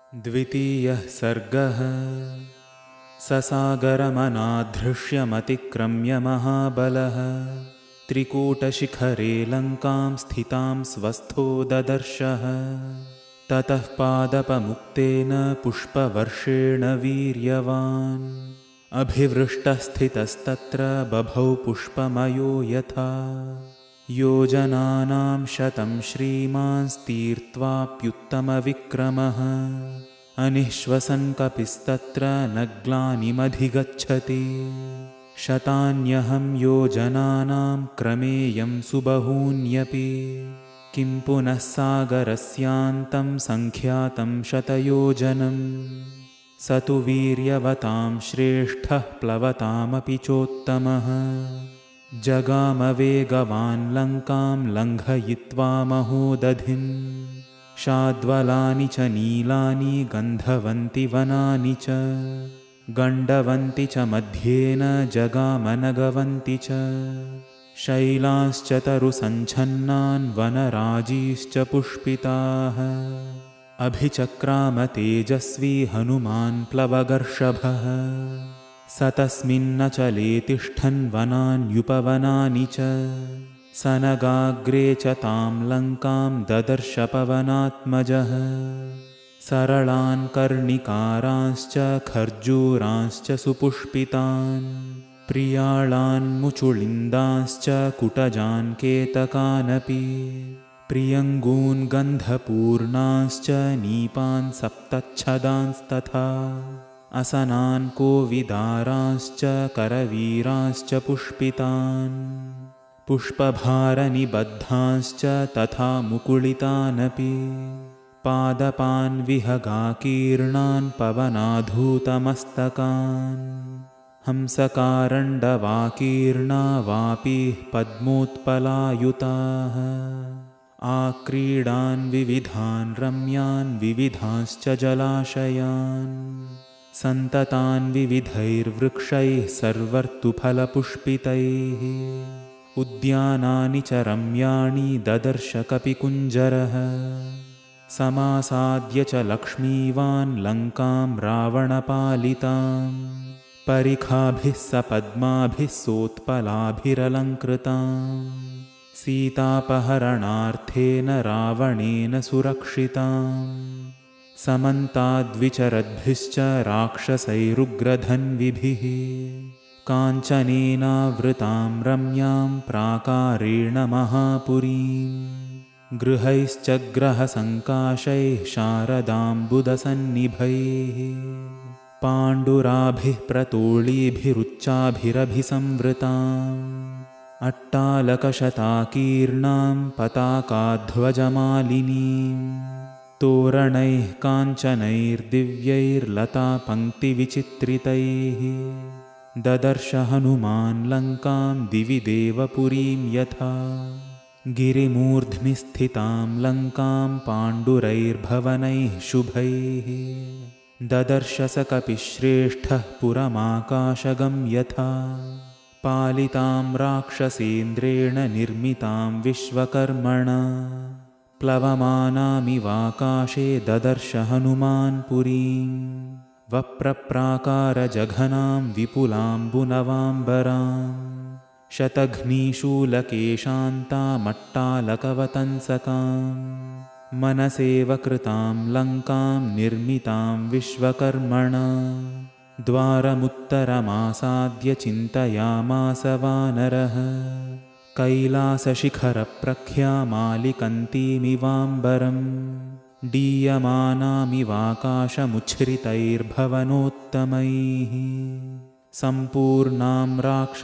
द्वितीयः सर्गः। ससागरमनाधृष्यमतिक्रम्य महाबलः त्रिकूटशिखरे लङ्कां स्थितां स्वस्थो ददर्शः। ततः पादपमुक्तेन पुष्पवर्षेण वीर्यवान् अभिवृष्टस्थितस्तत्र बभौ पुष्पमयो यथा। योजनानां शतं श्रीमांस्तीर्त्वाप्युत्तमविक्रमः अनिश्वसन् कपिस्तत्र नग्लानिमधिगच्छति। शतान्यहं योजनानां क्रमेयं सुबहून्यपि किं पुनः सागरस्यान्तं सङ्ख्यातं शतयोजनम्। स तु वीर्यवतां श्रेष्ठः प्लवतामपि चोत्तमः। जगामवेगवान् लङ्कां लङ्घयित्वा महोदधिं। शाद्वलानि च नीलानि गन्धवन्ति वनानि च गण्डवन्ति च मध्येन जगामनगवन्ति च। शैलांश्च तरुसञ्छन्नान् वनराजीश्च पुष्पिताः। अभिचक्राम तेजस्वी हनुमान् प्लवगर्षभः। स तस्मिन्नचले तिष्ठन् वनान्युपवनानि च। सनगाग्रे च तां लङ्कां ददर्श पवनात्मजः। सरलान् कर्णिकारांश्च खर्जूरांश्च सुपुष्पितान् प्रियाळान् मुचुलिन्दांश्च कुटजान् केतकानपि। प्रियङ्गून् गन्धपूर्णांश्च नीपान् सप्तच्छदांस्तथा। असनान् कोविदारांश्च करवीरांश्च पुष्पितान् पुष्पभारनिबद्धांश्च तथा मुकुलितानपि। पादपान् विहगाकीर्णान् पवनाधूतमस्तकान् हंसकारण्डवाकीर्णा वापीः पद्मोत्पलायुताः। आक्रीडान् विविधान् रम्यान् विविधांश्च जलाशयान् सन्ततान् विविधैर्वृक्षैः सर्वर्तुफलपुष्पितैः। उद्यानानि च रम्याणि ददर्श कपिकुञ्जरः। समासाद्य च लक्ष्मीवान् लङ्कां रावणपालितां परिखाभिः सपद्माभिः सोत्पलाभिरलङ्कृताम्। सीतापहरणार्थेन रावणेन सुरक्षिताम्। समन्ताद्विचरद्भिश्च राक्षसैरुग्रधन्विभिः। काञ्चनेनावृतां रम्यां प्राकारेण महापुरीं गृहैश्च ग्रहसङ्काशैः शारदाम्बुदसन्निभैः। पाण्डुराभिः प्रतोळीभिरुच्चाभिरभिसंवृताम् अट्टालकशताकीर्णां पताकाध्वजमालिनीम् तोरणैः काञ्चनैर्दिव्यैर्लतापङ्क्तिविचित्रितैः। ददर्श हनुमान् लङ्कां दिवि देवपुरीं यथा। गिरिमूर्ध्नि स्थितां लङ्कां पाण्डुरैर्भवनैः शुभैः। ददर्श स कपिश्रेष्ठः पुरमाकाशगं यथा। पालितां राक्षसेन्द्रेण निर्मितां विश्वकर्मणा प्लवमानामिवाकाशे ददर्श हनुमान् पुरीं। वप्रप्राकारजघनां विपुलाम्बुनवाम्बरां शतघ्नीशूलकेशान्तामट्टालकवतंसकां मनसेव कृतां लङ्कां निर्मितां विश्वकर्मणा। द्वारमुत्तरमासाद्य चिन्तयामास वानरः। कैलासशिखरप्रख्यामालिकन्तीमिवाम्बरम् डीयमानामिवाकाशमुच्छ्रितैर्भवनोत्तमैः। सम्पूर्णां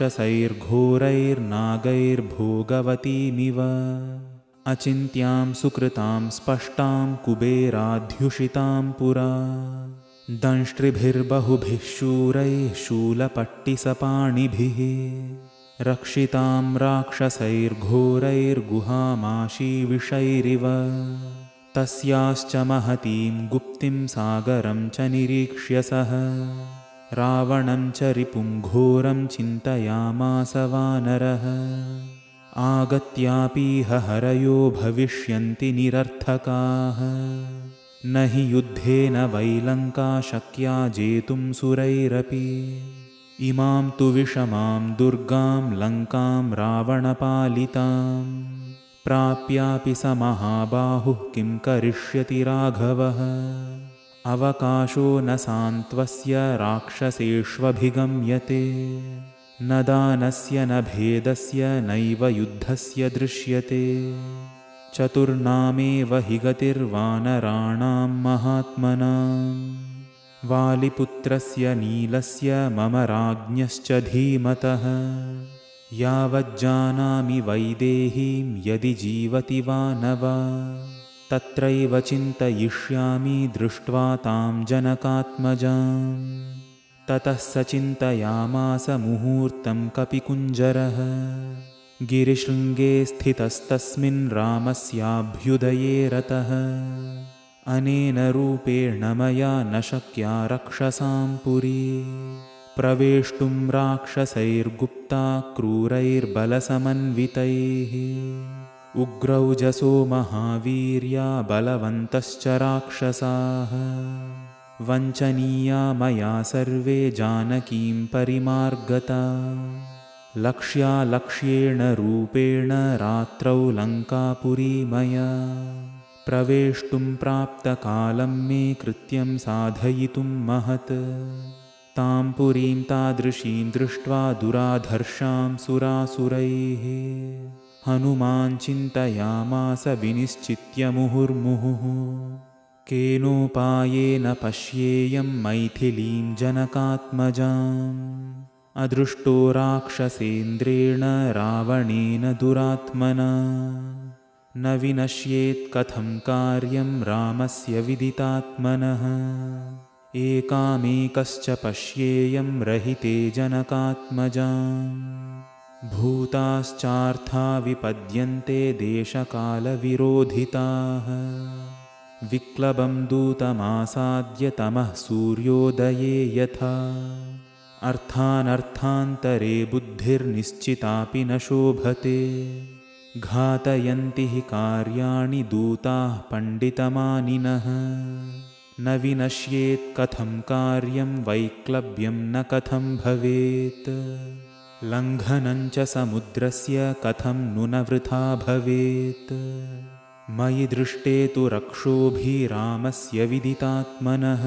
राक्षसैर्घोरैर्नागैर्भोगवतीमिव। अचिन्त्यां सुकृतां स्पष्टां कुबेराध्युषितां पुरा। दंष्ट्रिभिर्बहुभिः शूरैः शूलपट्टिसपाणिभिः। रक्षितां राक्षसैर्घोरैर्गुहामाशीविषैरिव। तस्याश्च महतीं गुप्तिं सागरं च निरीक्ष्य सः रावणं च रिपुं घोरं चिन्तयामास वानरः। आगत्यापीह हरयो भविष्यन्ति निरर्थकाः। न हि युद्धेन वै लङ्का शक्या जेतुं सुरैरपि इमां तु विषमां दुर्गां लङ्कां रावणपालितां प्राप्यापि स महाबाहुः किं करिष्यति राघवः अवकाशो न सान्त्वस्य राक्षसेष्वभिगम्यते न दानस्य न भेदस्य नैव युद्धस्य दृश्यते चतुर्नामेव हि गतिर्वानराणां महात्मनां वालिपुत्रस्य नीलस्य मम राज्ञश्च धीमतः यावज्जानामि वैदेहीं यदि जीवति वा न वा तत्रैव चिन्तयिष्यामि दृष्ट्वा तां जनकात्मजां ततः स चिन्तयामास मुहूर्तं कपिकुञ्जरः गिरिशृङ्गे स्थितस्तस्मिन् रामस्याभ्युदये रतः अनेन रूपेण मया न शक्या रक्षसां पुरी प्रवेष्टुं राक्षसैर्गुप्ता क्रूरैर्बलसमन्वितैः उग्रौजसो महावीर्या बलवन्तश्च राक्षसाः वञ्चनीया मया सर्वे जानकीं परिमार्गता लक्ष्यालक्ष्येण रूपेण रात्रौ लङ्कापुरी मया प्रवेष्टुं प्राप्तकालं मे कृत्यं साधयितुं महत् तां पुरीं तादृशीं दृष्ट्वा दुराधर्षां सुरासुरैः हनुमान् चिन्तयामास विनिश्चित्य मुहुर्मुहुः केनोपायेन पश्येयं मैथिलीं जनकात्मजाम् अदृष्टो राक्षसेन्द्रेण रावणेन दुरात्मना न विनश्येत् कथं कार्यं रामस्य विदितात्मनः एकामेकश्च पश्येयं रहिते जनकात्मजाम् भूताश्चार्था विपद्यन्ते देशकालविरोधिताः विक्लबं दूतमासाद्य तमः सूर्योदये यथा अर्थानर्थान्तरे बुद्धिर्निश्चितापि न शोभते घातयन्ति हि कार्याणि दूताः पण्डितमानिनः न विनश्येत् कथं कार्यं वैक्लव्यं न कथं भवेत् लङ्घनं च समुद्रस्य कथं नु न वृथा भवेत् मयि दृष्टे तु रक्षोभिरामस्य विदितात्मनः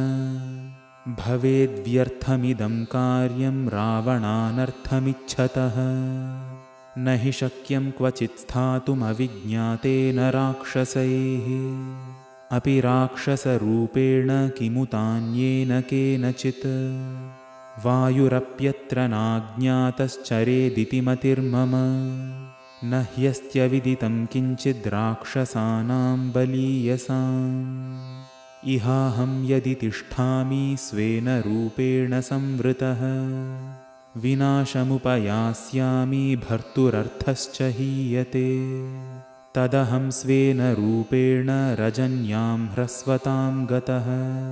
भवेद्व्यर्थमिदं कार्यं रावणानर्थमिच्छतः न हि शक्यं क्वचित् स्थातुमविज्ञातेन राक्षसैः अपि राक्षसरूपेण किमुतान्येन केनचित् वायुरप्यत्र नाज्ञातश्चरेदिति मतिर्मम न ह्यस्त्यविदितं किञ्चिद् राक्षसानां बलीयसाम् इहाहं यदि तिष्ठामि स्वेन रूपेण संवृतः विनाशमुपयास्यामि भर्तुरर्थश्च हीयते तदहं स्वेन रूपेण रजन्यां ह्रस्वतां गतः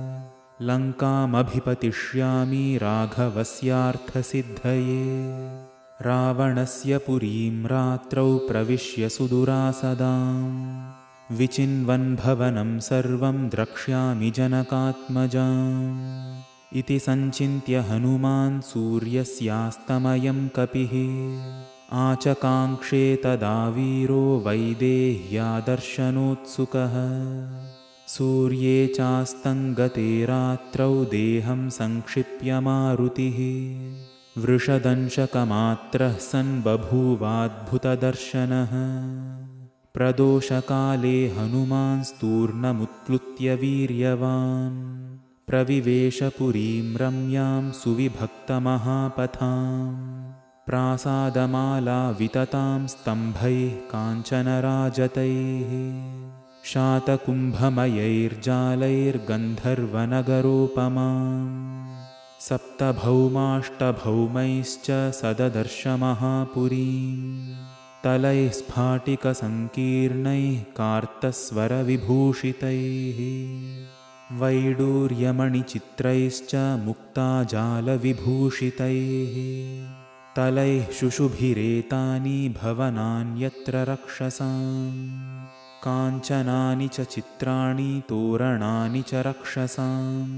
लङ्कामभिपतिष्यामि राघवस्यार्थसिद्धये रावणस्य पुरीं रात्रौ प्रविश्य सुदुरासदां विचिन्वन् भवनं सर्वं द्रक्ष्यामि जनकात्मजाम् इति सञ्चिन्त्य हनुमान् सूर्यस्यास्तमयं कपिः आचकाङ्क्षे तदा वीरो वैदेह्यादर्शनोत्सुकः सूर्ये चास्तङ्गते रात्रौ देहं संक्षिप्य मारुतिः वृषदंशकमात्रः सन् बभूवाद्भुतदर्शनः प्रदोषकाले हनुमांस्तूर्णमुत्प्लुत्य वीर्यवान् प्रविवेशपुरीं रम्यां सुविभक्तमहापथां प्रासादमाला विततां स्तम्भैः काञ्चनराजतैः शातकुम्भमयैर्जालैर्गन्धर्वनगरोपमाम् सप्तभौमाष्टभौमैश्च सददर्श महापुरीं तलैः स्फाटिकसङ्कीर्णैः कार्तस्वरविभूषितैः वैडूर्यमणिचित्रैश्च मुक्ताजालविभूषितैः तलैः शुशुभिरेतानि भवनान्यत्र रक्षसाम् काञ्चनानि च चित्राणि तोरणानि च रक्षसाम्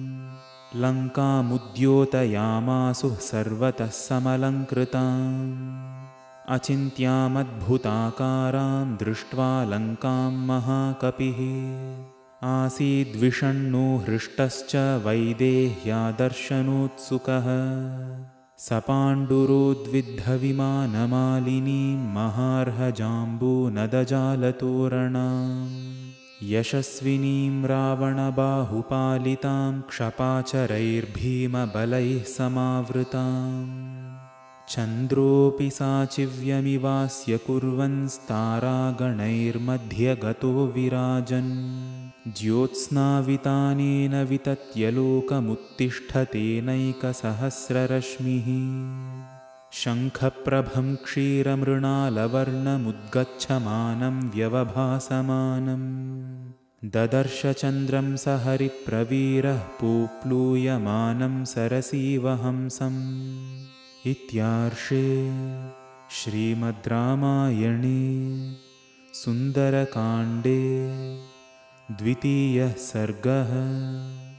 लङ्कामुद्योतयामासुः सर्वतः समलङ्कृताम् अचिन्त्यामद्भुताकारां दृष्ट्वा लङ्कां महाकपिः आसीद्विषण्णो हृष्टश्च वैदेह्यादर्शनोत्सुकः स पाण्डुरोद्विद्धविमानमालिनीं महार्हजाम्बूनदजालतोरणाम् यशस्विनीं रावणबाहुपालितां क्षपाचरैर्भीमबलैः समावृताम् चन्द्रोऽपि साचिव्यमिवास्य कुर्वन्स्तारागणैर्मध्यगतो विराजन् ज्योत्स्नावितानेन वितत्यलोकमुत्तिष्ठतेनैकसहस्ररश्मिः शङ्खप्रभं क्षीरमृणालवर्णमुद्गच्छमानं व्यवभासमानं ददर्श चन्द्रं स हरिप्रवीरः पूप्लूयमानं सरसीवहंसम् इत्यार्षे श्रीमद् रामायणे सुन्दरकाण्डे द्वितीयः सर्गः।